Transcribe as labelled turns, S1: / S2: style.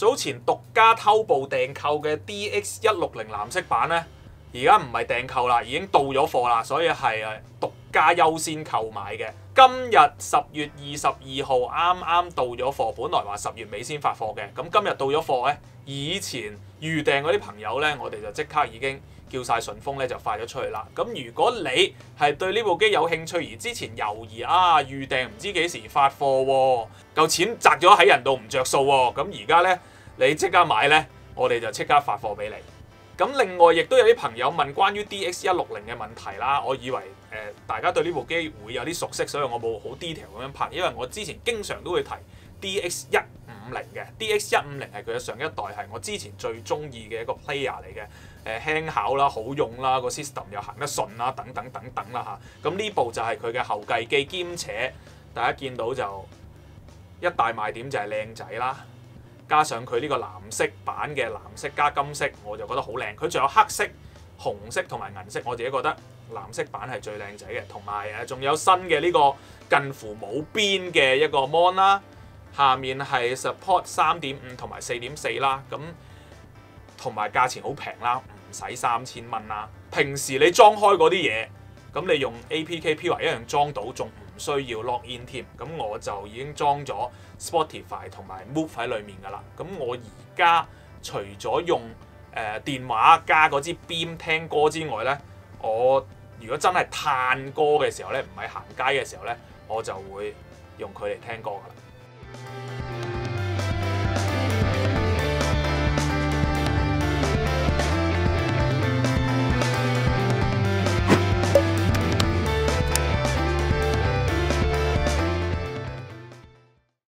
S1: 早前獨家偷步訂購嘅 DX160藍色版咧，而家唔係訂購啦，已經到咗貨啦，所以係獨家優先購買嘅。今日10月22號啱啱到咗貨，本來話10月尾先發貨嘅，咁今日到咗貨咧，以前預訂嗰啲朋友咧，我哋就即刻已經叫晒順豐咧就發咗出去啦。咁如果你係對呢部機有興趣，而之前猶豫預訂唔知幾時發貨喎，嚿錢擲咗喺人度唔着數喎，咁而家咧你即刻買咧，我哋就即刻發貨俾你。咁另外亦都有啲朋友問關於 DX160嘅問題啦，我以為大家對呢部機會有啲熟悉，所以我冇好 detail 咁樣拍，因為我之前經常都會提 DX150嘅 ，DX150係佢嘅上一代，係我之前最中意嘅一個 player 嚟嘅，輕巧啦，好用啦，個 system 又行得順啦，等等等等啦嚇。咁呢部就係佢嘅後繼機，兼且大家見到就一大賣點就係靚仔啦。加上佢呢個藍色版嘅藍色加金色，我就覺得好靚。佢仲有黑色、紅色同埋銀色，我自己覺得藍色版係最靚仔嘅。同埋仲有新嘅呢個近乎冇邊嘅一個 mon 啦，下面係 support 3.5同埋4.4啦。咁同埋價錢好平啦，唔使3000蚊啦。平時你裝開嗰啲嘢，咁你用 APK Pure 一樣裝到，仲唔需要 log in 添。咁我就已經裝咗 Spotify 同埋 Move 喺裡面㗎啦。咁我而家除咗用電話加嗰支 Beam 聽歌之外咧，我如果真係嘆歌嘅時候咧，唔係行街嘅時候咧，我就會用佢嚟聽歌㗎啦。